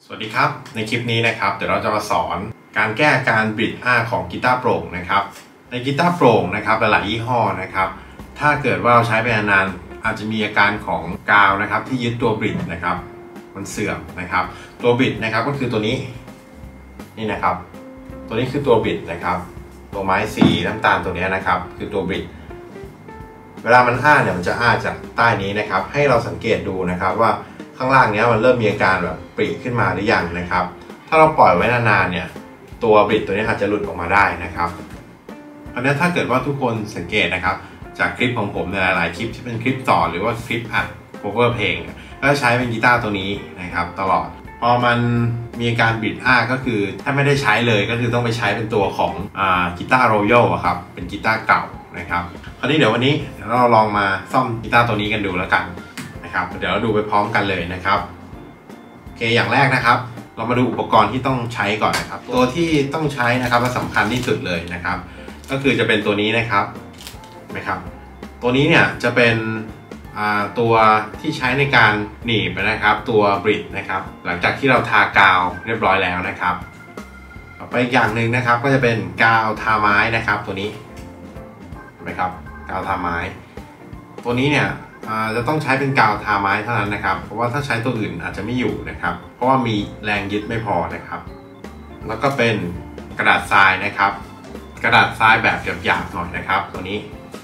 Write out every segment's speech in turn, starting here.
สวัสดีครับในคลิปนี้นะครับเดี๋ยวเราจะมาสอนการแก้การบิดของกีตาร์โปร่งนะครับในกีตาร์โปร่งนะครับหลายๆยี่ห้อนะครับถ้าเกิดว่าเราใช้ไปนานๆอาจจะมีอาการของกาวนะครับที่ยึดตัวบิดนะครับมันเสื่อมนะครับตัวบิดนะครับก็คือตัวนี้นี่นะครับตัวนี้คือตัวบิดนะครับตัวไม้สีน้ำตาลตัวนี้นะครับคือตัวบิดเวลามันเนี่ยมันจะจากใต้นี้นะครับให้เราสังเกตดูนะครับว่าข้างล่างนี้มันเริ่มมีอาการแบบปริขึ้นมาหรือยังนะครับถ้าเราปล่อยไว้นานๆเนี่ยตัวบิดตัวนี้อาจจะหลุดออกมาได้นะครับเพราะฉะนั้นถ้าเกิดว่าทุกคนสังเกตนะครับจากคลิปของผมในหลายๆคลิปที่เป็นคลิปสอนหรือว่าคลิปอัด cover เพลงก็ใช้เป็นกีตาร์ตัวนี้นะครับตลอดพอมันมีอาการบิดก็คือถ้าไม่ได้ใช้เลยก็คือต้องไปใช้เป็นตัวของกีตาร์โรยัลครับเป็นกีตาร์เก่านะครับคราวนี้เดี๋ยววันนี้เราลองมาซ่อมกีตาร์ตัวนี้กันดูแล้วกันนะครับเดี๋ยวเราดูไปพร้อมกันเลยนะครับโอเคอย่างแรกนะครับเรามาดูอุปกรณ์ที่ต้องใช้ก่อนนะครับตัวที่ต้องใช้นะครับและสำคัญที่สุดเลยนะครับก็คือจะเป็นตัวนี้นะครับตัวนี้เนี่ยจะเป็นตัวที่ใช้ในการหนีบนะครับตัวบริดนะครับหลังจากที่เราทากาวเรียบร้อยแล้วนะครับต่อไปอีกอย่างหนึ่งนะครับก็จะเป็นกาวทาไม้นะครับตัวนี้เห็นไหมครับกาวทาไม้ตัวนี้เนี่ยจะต้องใช้เป็นกาวทาไม้เท่านั้นนะครับเพราะว่าถ้าใช้ตัวอื่นอาจจะไม่อยู่นะครับเพราะว่ามีแรงยึดไม่พอนะครับแล้วก็เป็นกระดาษทรายนะครับกระดาษทรายแบบหยาบๆหน่อยนะครับตัวนี้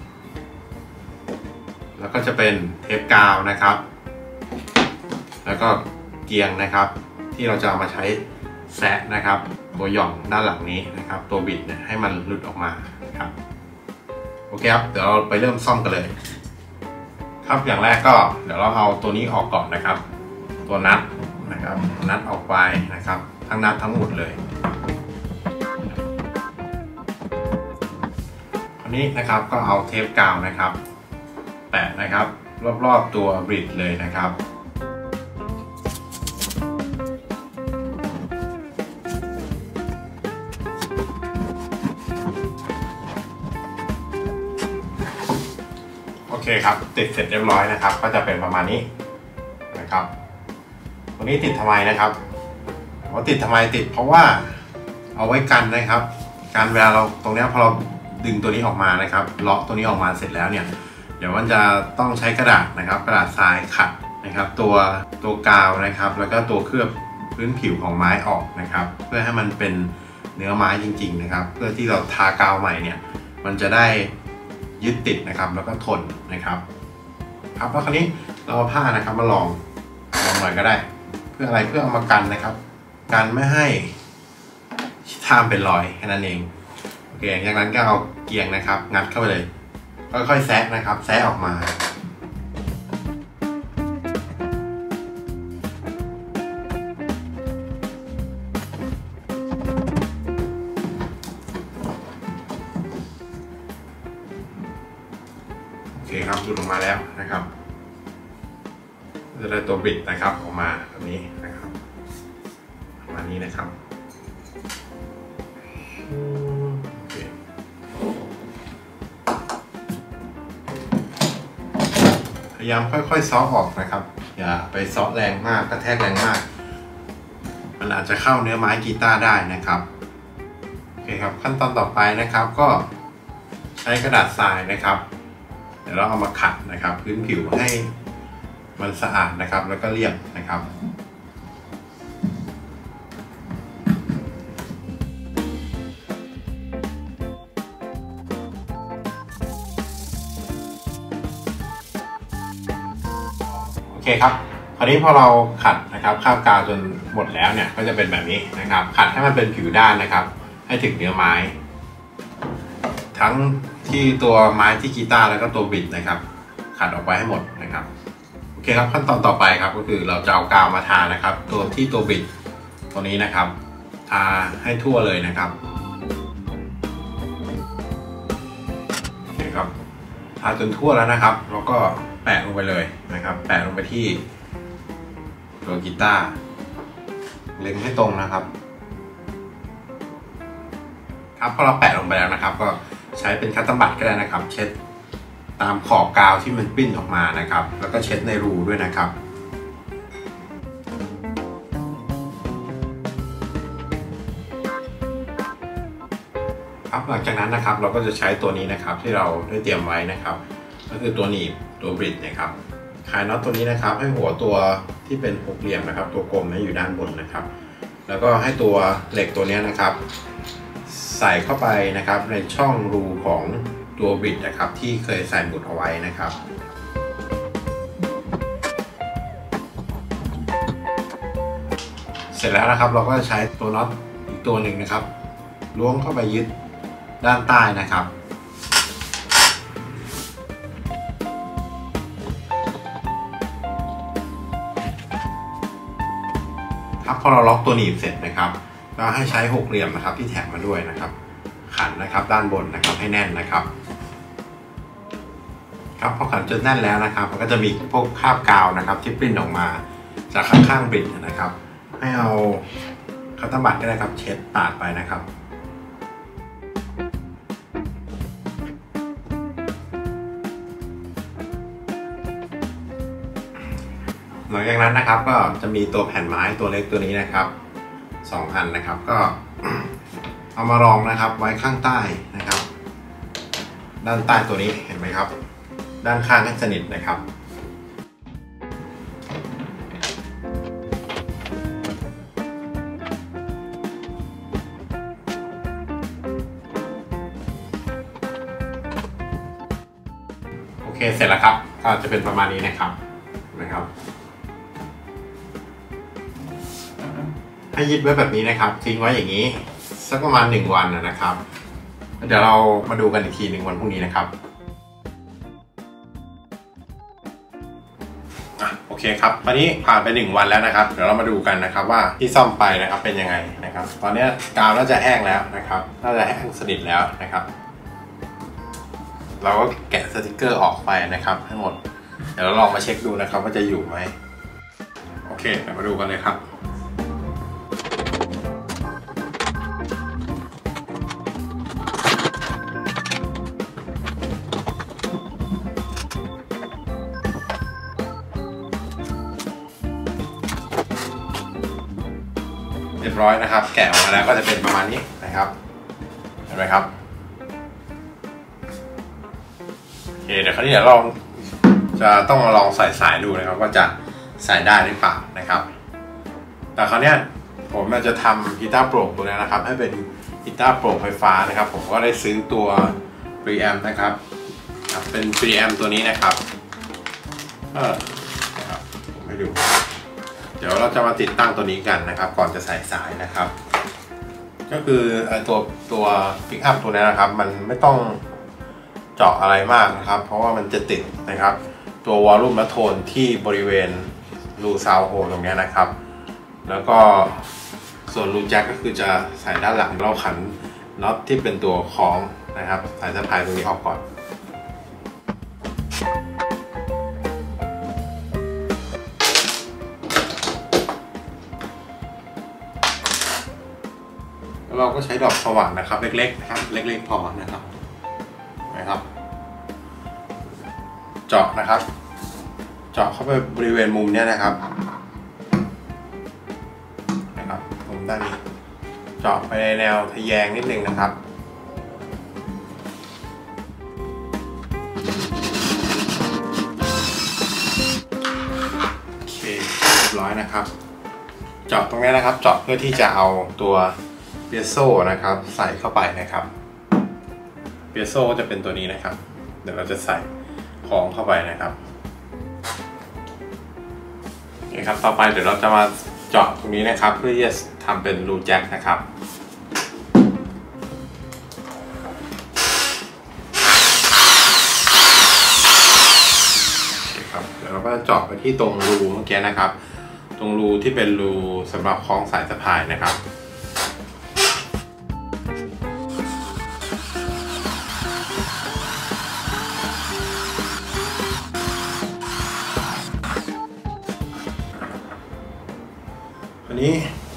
แล้วก็จะเป็นเทปกาวนะครับแล้วก็เกียงนะครับที่เราจะเอามาใช้แซะนะครับตัวหย่อนด้านหลังนี้นะครับตัวบิดเนี่ยให้มันหลุดออกมาครับโอเคครับเดี๋ยวเราไปเริ่มซ่อมกันเลยครับอย่างแรกก็เดี๋ยวเราเอาตัวนี้ออกก่อนนะครับตัวนัทนะครับนัทออกไปนะครับทั้งนัททั้งหมดเลยคราวนี้นะครับก็เอาเทปกาวนะครับแปะนะครับรอบๆตัวบริดเลยนะครับโอเคครับติดเสร็จเรียบร้อยนะครับก็จะเป็นประมาณนี้นะครับตัวนี้ติดทำไมนะครับติดทำไมติดเพราะว่าเอาไว้กันนะครับการเวลาเราตรงนี้พอเราดึงตัวนี้ออกมานะครับเลาะตัวนี้ออกมาเสร็จแล้วเนี่ยเดี๋ยวมันจะต้องใช้กระดาษนะครับกระดาษทรายขัดนะครับตัวกาวนะครับแล้วก็ตัวเคลือบพื้นผิวของไม้ออกนะครับเพื่อให้มันเป็นเนื้อไม้จริงๆนะครับเพื่อที่เราทากาวใหม่เนี่ยมันจะได้ยึดติดนะครับแล้วก็ทนนะครับครับแล้วคราวนี้เราเอาผ้านะครับมาลองหน่อยก็ได้เพื่ออะไรเพื่อเอามากันนะครับกันไม่ให้ท่ามเป็นรอยแค่นั้นเองโอเคอย่างนั้นก็เอาเกียงนะครับงัดเข้าไปเลยค่อยๆแซะนะครับแซะออกมาโอเคครับหลุดออกมาแล้วนะครับจะได้ตัวบิดนะครับออกมาแบบนี้นะครับประมาณนี้นะครับพยายามค่อยๆซ้อออกนะครับอย่าไปซ้อแรงมากกระแทกแรงมากมันอาจจะเข้าเนื้อไม้กีตาร์ได้นะครับโอเคครับขั้นตอนต่อไปนะครับก็ใช้กระดาษทรายนะครับเดี๋ยวเราเอามาขัดนะครับพื้นผิวให้มันสะอาดนะครับแล้วก็เรียบนะครับโอเคครับคราวนี้พอเราขัดนะครับคาบกาวจนหมดแล้วเนี่ยก็จะเป็นแบบนี้นะครับขัดให้มันเป็นผิวด้านนะครับให้ถึงเนื้อไม้ทั้งที่ตัวไม้ที่กีตาร์แล้วก็ตัวบิดนะครับขัดออกไปให้หมดนะครับโอเคครับขั้นตอนต่อไปครับก็คือเราจะเอากาวมาทานะครับตัวบิดตัวนี้นะครับทาให้ทั่วเลยนะครับโอเคครับทาจนทั่วแล้วนะครับแล้วก็แปะลงไปเลยนะครับแปะลงไปที่ตัวกีตาร์เล็งให้ตรงนะครับครับพอเราแปะลงไปแล้วนะครับก็ใช้เป็นคัตเตอร์บัดก็ได้นะครับเช็ดตามขอบกาวที่มันปิ้นออกมานะครับแล้วก็เช็ดในรูด้วยนะครับ โครับหลังจากนั้นนะครับเราก็จะใช้ตัวนี้นะครับที่เราได้เตรียมไว้นะครับก็คือตัวหนีบตัวบริดนะครับคลายน็อตตัวนี้นะครับให้หัวตัวที่เป็นหกเหลี่ยมนะครับตัวกลมอยู่ด้านบนนะครับแล้วก็ให้ตัวเหล็กตัวนี้นะครับใส่เข้าไปนะครับในช่องรูของตัวบริดนะครับที่เคยใส่หมุดเอาไว้นะครับเสร็จแล้วนะครับเราก็จะใช้ตัวน็อตอีกตัวหนึ่งนะครับล้วงเข้าไปยึดด้านใต้นะครับครับพอเราล็อกตัวหนีบเสร็จนะครับก็ให้ใช้หกเหลี่ยมนะครับที่แถมมาด้วยนะครับขันนะครับด้านบนนะครับให้แน่นนะครับครับพอขันจนแน่นแล้วนะครับมันก็จะมีพวกคราบกาวนะครับที่ปริ้นออกมาจากข้างๆบริดนะครับให้เอาคัตเตอร์บัตได้นะครับเช็ดปาดไปนะครับหลังจากนั้นนะครับก็จะมีตัวแผ่นไม้ตัวเล็กตัวนี้นะครับ2 อันนะครับก็เอามารองนะครับไว้ข้างใต้นะครับด้านใต้ตัวนี้เห็นไหมครับด้านข้างให้สนิทนะครับโอเคเสร็จแล้วครับก็จะเป็นประมาณนี้นะครับให้ยึดไว้แบบนี้นะครับทิ้งไว้อย่างนี้สักประมาณ1 วันนะครับเดี๋ยวเรามาดูกันอีกที1 วันพรุ่งนี้นะครับโอเคครับตอนนี้ผ่านไป1 วันแล้วนะครับเดี๋ยวเรามาดูกันนะครับว่าที่ซ่อมไปนะครับเป็นยังไงนะครับตอนนี้กาวน่าจะแห้งแล้วนะครับน่าจะแห้งสนิทแล้วนะครับเราก็แกะสติกเกอร์ออกไปนะครับให้หมดเดี๋ยวเราลองมาเช็คดูนะครับว่าจะอยู่ไหมโอเคมาดูกันเลยครับเรียบร้อยนะครับแกะออกมาแล้วก็จะเป็นประมาณนี้นะครับเห็นไหมครับโอเคเดี๋ยวคราวนี้ลองจะต้องมาลองใส่สายดูนะครับว่าจะใส่ได้หรือเปล่านะครับแต่คราวนี้ผมจะทำกีตาร์โปร่งตัวนี้นะครับให้เป็นกีตาร์โปร่งไฟฟ้านะครับผมก็ได้ซื้อตัว preamp นะครับเป็น preamp ตัวนี้นะครับนะครับผมให้ดูเดี๋ยวเราจะมาติดตั้งตัวนี้กันนะครับก่อนจะใส่สายนะครับก็คือตัวปิกอัพตัวนี้นะครับมันไม่ต้องเจาะอะไรมากนะครับเพราะว่ามันจะติดนะครับตัววอลลุ่มและโทนที่บริเวณรูซาวโฮตรงนี้นะครับแล้วก็ส่วนรูแจ็คก็คือจะใส่ด้านหลังเราขันน็อตที่เป็นตัวคล้องนะครับสายสะพายตรงนี้ออกก่อนเราก็ใช้ดอกสว่านนะครับเล็กๆนะครับเล็กๆพอนะครับเจาะนะครับเจาะเข้าไปบริเวณมุมนี้นะครับมุมด้านนี้เจาะไปในแนวทะแยงนิดนึงนะครับโอเคเรียบร้อยนะครับเจาะตรงนี้นะครับเจาะเพื่อที่จะเอาตัวเปียโซนะครับใส่เข้าไปนะครับเปียโซก็จะเป็นตัวนี้นะครับเดี๋ยวเราจะใส่ของเข้าไปนะครับนี่ครับต่อไปเดี๋ยวเราจะมาเจาะตรงนี้นะครับเพื่อที่จะทำเป็นรูแจ็คนะครับโอเคครับเดี๋ยวเราก็จะเจาะไปที่ตรงรูเมื่อกี้นะครับตรงรูที่เป็นรูสำหรับคล้องสายสะพายนะครับอันนี้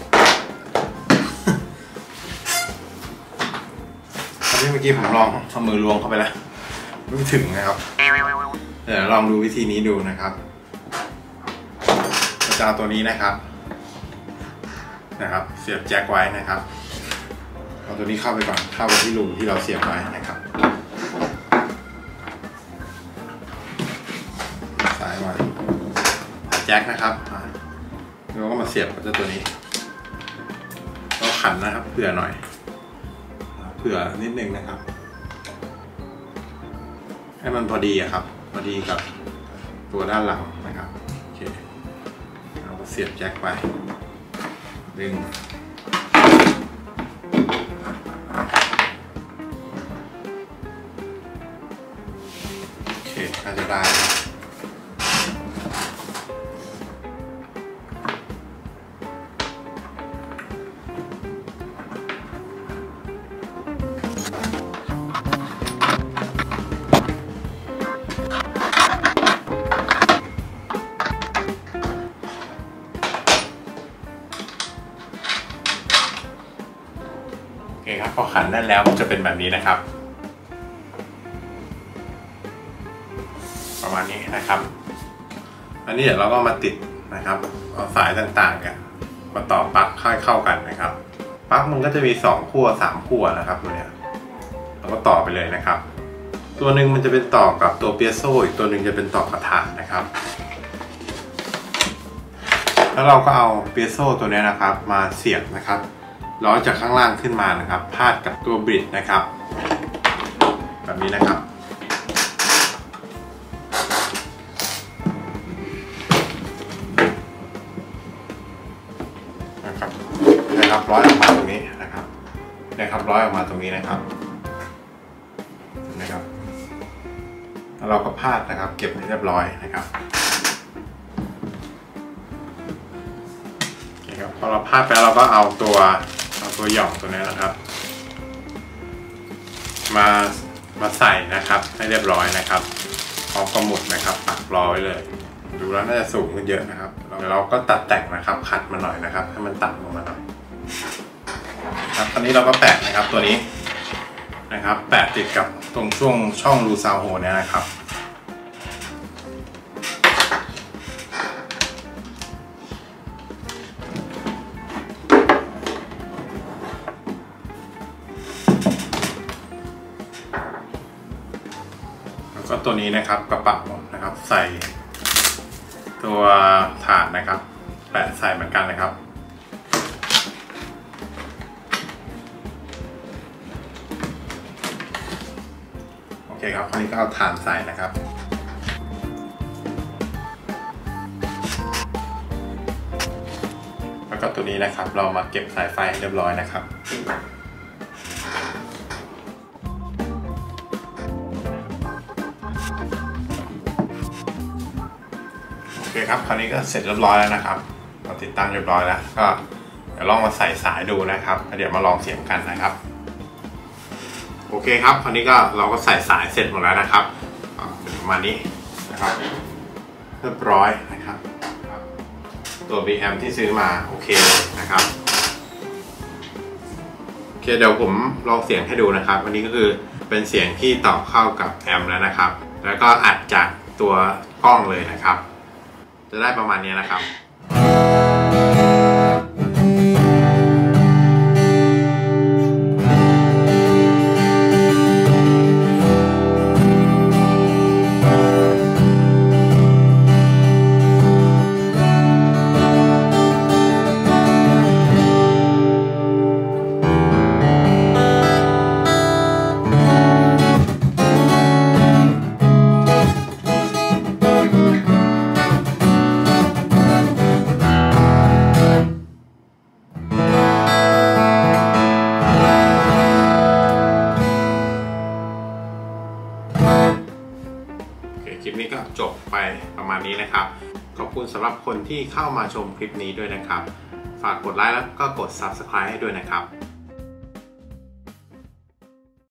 เมื่อกี้ผมลองเอามือล้วงเข้าไปแล้วไม่ถึงนะครับเดี๋ยวลองดูวิธีนี้ดูนะครับจะเอาตัวนี้นะครับเสียบแจ็คไว้นะครับโอเอาตัวนี้เข้าไปก่อนเข้าไปที่รูที่เราเสียบไว้นะครับสายมาแจ็คนะครับแล้วก็มาเสียบกับตัวนี้ก็ขันนะครับเผื่อหน่อยเผื่อนิดนึงนะครับให้มันพอดีครับพอดีกับตัวด้านหลังนะครับโอเคเราก็เสียบแจ็คไปดึงโอเคน่าจะได้โอเคครับพอขันได้แล้วมันจะเป็นแบบนี้นะครับประมาณนี้นะครับอันนี้เดี๋ยวเราก็มาติดนะครับเอาสายต่างๆกันมาต่อปลั๊กเข้ากันนะครับปลั๊กมันก็จะมี2ขั้ว3ขั้วนะครับตัวเนี้ยเราก็ต่อไปเลยนะครับตัวหนึ่งมันจะเป็นต่อกับตัวเปียโซอีกตัวหนึ่งจะเป็นต่อกับถ่านนะครับแล้วเราก็เอาเปียโซตัวนี้นะครับมาเสียบนะครับล้อจากข้างล่างขึ้นมานะครับพาดกับตัวบริดนะครับแบบนี้นะครับนะครับร้อยออกมาตรงนี้นะครับร้อยออกมาตรงนี้นะครับแล้วเราก็พาดนะครับเก็บให้เรียบร้อยนะครับโอเคครับพอเราพาดไปเราก็เอาตัวหย่องตัวนี้นะครับมาใส่นะครับให้เรียบร้อยนะครับพร้อมกระหมุดนะครับปักรอไว้เลยดูแล้วน่าจะสูงขึ้นเยอะนะครับเดี๋ยวเราก็ตัดแต่งนะครับขัดมาหน่อยนะครับให้มันต่ำลงมาหน่อยครับตอนนี้เราก็แปะนะครับตัวนี้นะครับแปะติดกับตรงช่องรูซาวโฮเนี่ยนะครับก็ตัวนี้นะครับกระเป๋านะครับใส่ตัวถาดนะครับแปะใส่เหมือนกันนะครับโอเคครับคราวนี้ก็เอาถ่านใส่นะครับแล้วก็ตัวนี้นะครับเรามาเก็บสายไฟเรียบร้อยนะครับโอเคครับคราวนี้ก็เสร็จเรียบร้อยแล้วนะครับเราติดตั้งเรียบร้อยแล้วก็เดี๋ยวลองมาใส่สายดูนะครับเดี๋ยวมาลองเสียบกันนะครับโอเคครับคราวนี้ก็เราก็ใส่สายเสร็จหมดแล้วนะครับเป็นประมาณนี้นะครับเรียบร้อยนะครับตัว BM ที่ซื้อมาโอเคนะครับโอเคเดี๋ยวผมลองเสียงให้ดูนะครับวันนี้ก็คือเป็นเสียงที่ต่อเข้ากับแอมป์แล้วนะครับแล้วก็อัดจากตัวกล้องเลยนะครับจะได้ประมาณนี้นะครับ คลิปนี้ก็จบไปประมาณนี้นะครับขอบคุณสำหรับคนที่เข้ามาชมคลิปนี้ด้วยนะครับฝากกดไลค์แล้วก็กด Subscribe ให้ด้วยนะครับ